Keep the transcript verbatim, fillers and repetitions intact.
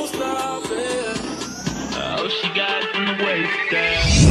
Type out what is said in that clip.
no stopping. Oh, she got it from the waist down.